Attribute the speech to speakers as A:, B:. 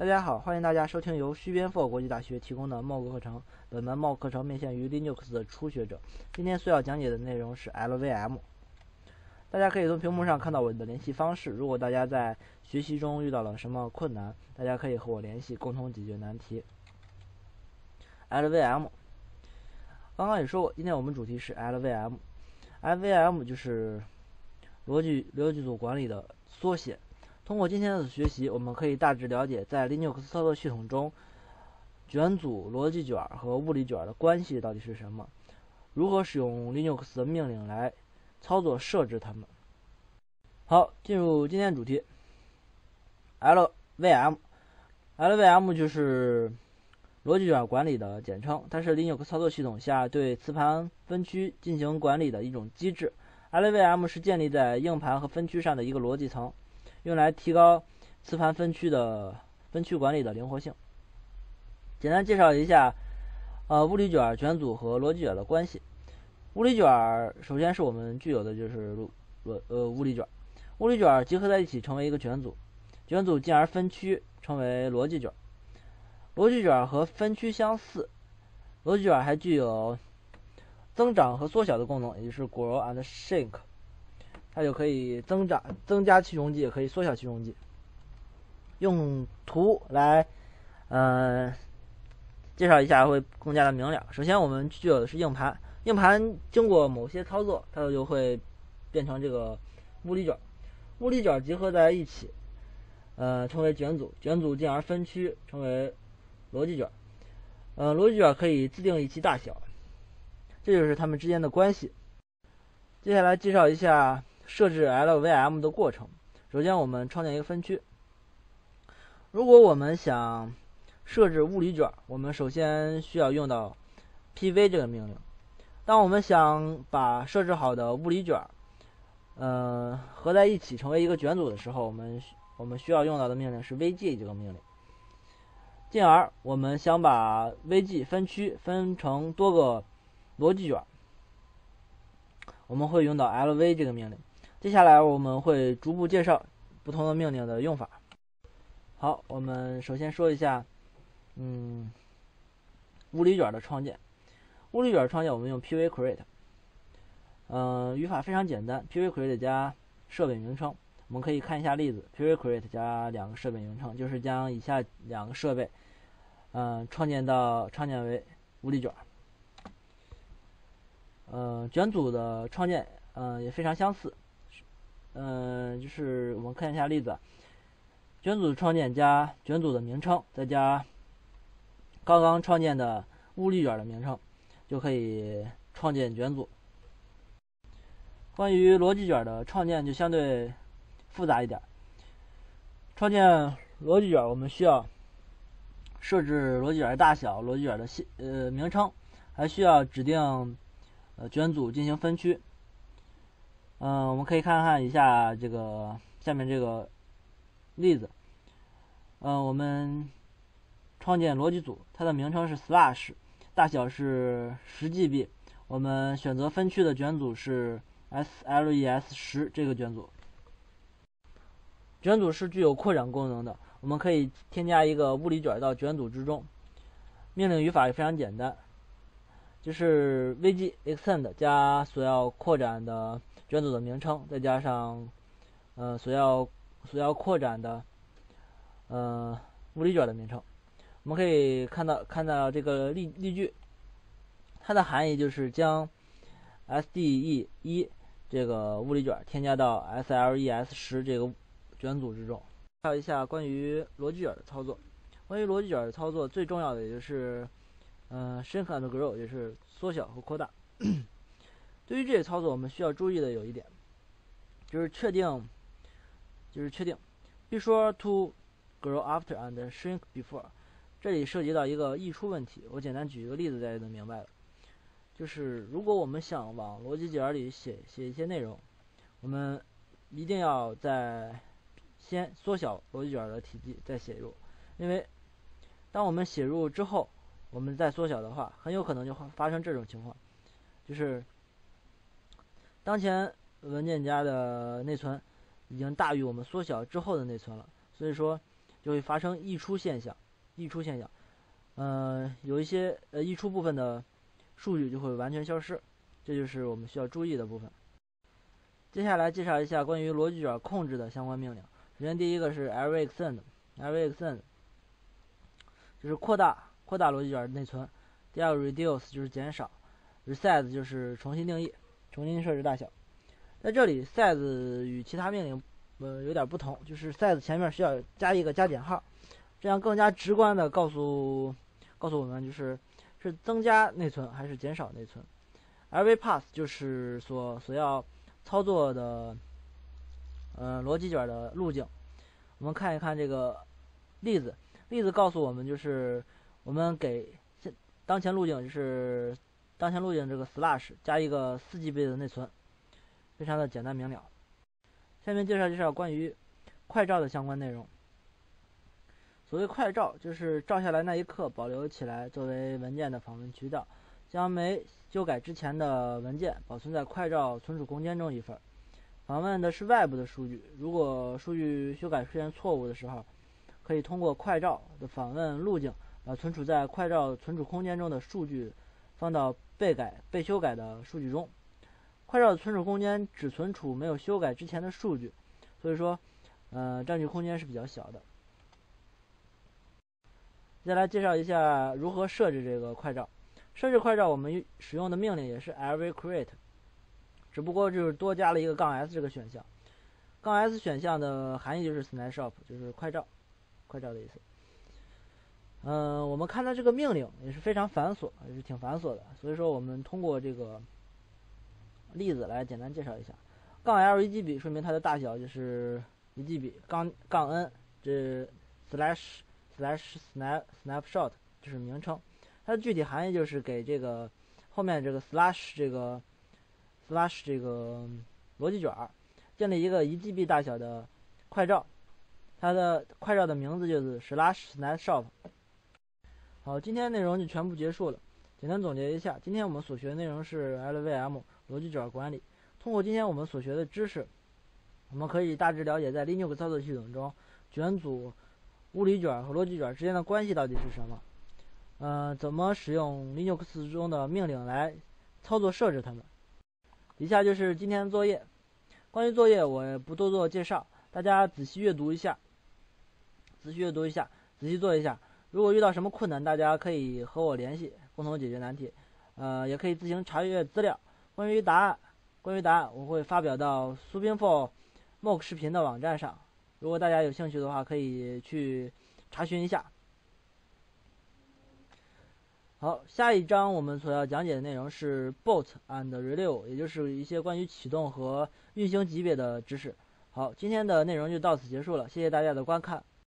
A: 大家好，欢迎大家收听由虚边 for 国际大学提供的 MOOC 课程。本门 MOOC 课程面向于 Linux 的初学者。今天所要讲解的内容是 LVM。大家可以从屏幕上看到我的联系方式。如果大家在学习中遇到了什么困难，大家可以和我联系，共同解决难题。LVM， 刚刚也说过，今天我们主题是 LVM。LVM 就是逻辑组管理的缩写。通过今天的学习，我们可以大致了解在 Linux 操作系统中，卷组、逻辑卷和物理卷的关系到底是什么，如何使用 Linux 的命令来操作设置它们。好，进入今天主题。LVM 就是逻辑卷管理的简称，它是 Linux 操作系统下对磁盘分区进行管理的一种机制。LVM 是建立在硬盘和分区上的一个逻辑层，用来提高磁盘分区管理的灵活性。简单介绍一下物理卷、卷组和逻辑卷的关系。物理卷首先是我们具有的就是物理卷，物理卷集合在一起成为一个卷组，卷组进而分区成为逻辑卷。逻辑卷和分区相似，逻辑卷还具有增长和缩小的功能，也就是 grow and shrink。它就可以增加期容积，也可以缩小期容积。用图来介绍一下会更加的明了。首先我们具有的是硬盘，硬盘经过某些操作，它就会变成这个物理卷，物理卷集合在一起成为卷组，卷组进而分区成为逻辑卷。逻辑卷可以自定义其大小，这就是它们之间的关系。接下来介绍一下设置 LVM 的过程。首先我们创建一个分区。如果我们想设置物理卷，我们首先需要用到 pv 这个命令。当我们想把设置好的物理卷合在一起成为一个卷组的时候，我们需要用到的命令是 vg 这个命令。进而我们想把 vg 分区分成多个逻辑卷，我们会用到 lv 这个命令。接下来我们会逐步介绍不同的命令的用法。好，我们首先说一下物理卷的创建。物理卷创建我们用 pv create， 语法非常简单， pv create 加设备名称。我们可以看一下例子， pv create 加两个设备名称，就是将以下两个设备创建为物理卷。卷组的创建也非常相似，就是我们看一下例子，卷组的创建加卷组的名称，再加刚刚创建的物理卷的名称，就可以创建卷组。关于逻辑卷的创建就相对复杂一点。创建逻辑卷我们需要设置逻辑卷的大小、逻辑卷的名称，还需要指定卷组进行分区。我们可以看看一下下面这个例子。我们创建逻辑组，它的名称是 slash， 大小是10GB。我们选择分区的卷组是 SLES10 这个卷组。卷组是具有扩展功能的，我们可以添加一个物理卷到卷组之中。命令语法也非常简单，就是 vg extend 加所要扩展的卷组的名称，再加上所要扩展的物理卷的名称。我们可以看到这个例句，它的含义就是将 SDE1 这个物理卷添加到 SLES10 这个卷组之中。介绍一下关于逻辑卷的操作。关于逻辑卷的操作，最重要的也就是shrink and grow， 也是缩小和扩大。对于这些操作，我们需要注意的有一点，就是确定 be sure to grow after and shrink before。这里涉及到一个溢出问题，我简单举一个例子，大家就明白了。就是如果我们想往逻辑卷里写一些内容，我们一定要先缩小逻辑卷的体积，再写入。因为当我们写入之后，我们再缩小的话，很有可能就会发生这种情况，就是当前文件夹的内存已经大于我们缩小之后的内存了，所以说就会发生溢出现象。有一些溢出部分的数据就会完全消失，这就是我们需要注意的部分。接下来介绍一下关于逻辑卷控制的相关命令。首先第一个是 array_extend 就是扩大逻辑卷内存。第二个 reduce 就是减少。resize 就是重新定义，重新设置大小。在这里 size 与其他命令有点不同，就是 size 前面需要加一个加减号，这样更加直观的告诉我们是增加内存还是减少内存。Every path 就是所要操作的逻辑卷的路径。我们看一看这个例子告诉我们，就是我们给当前路径这个 slash 加一个4GB 的内存，非常的简单明了。下面介绍关于快照的相关内容。所谓快照，就是照下来那一刻保留起来作为文件的访问渠道，将没修改之前的文件保存在快照存储空间中一份。访问的是外部的数据，如果数据修改出现错误的时候，可以通过快照的访问路径把存储在快照存储空间中的数据放到被修改的数据中。快照的存储空间只存储没有修改之前的数据，所以说占据空间是比较小的。再来介绍一下如何设置这个快照。设置快照我们使用的命令也是 every create， 只不过就是多加了一个-s 这个选项。-s 选项的含义就是 snapshot， 就是快照的意思。我们看到这个命令也是非常繁琐，也是挺繁琐的，所以说我们通过这个例子来简单介绍一下。-l1GB 说明它的大小就是1GB， -n 这 /snapshot 就是名称，它的具体含义就是给这个后面这个 slash 这个逻辑卷建立一个1GB 大小的快照，它的快照的名字就是 /snapshot。好，今天内容就全部结束了。简单总结一下，今天我们所学的内容是 LVM 逻辑卷管理。通过今天我们所学的知识，我们可以大致了解在 Linux 操作系统中卷组、物理卷和逻辑卷之间的关系到底是什么。怎么使用 Linux 中的命令来操作设置它们。以下就是今天的作业。关于作业我也不多做介绍，大家仔细阅读一下，仔细做一下。如果遇到什么困难，大家可以和我联系，共同解决难题。也可以自行查阅资料。关于答案，我会发表到 Supinfo Mock 视频的网站上。如果大家有兴趣的话，可以去查询一下。好，下一章我们所要讲解的内容是 Boot and Release， 也就是一些关于启动和运行级别的知识。好，今天的内容就到此结束了，谢谢大家的观看。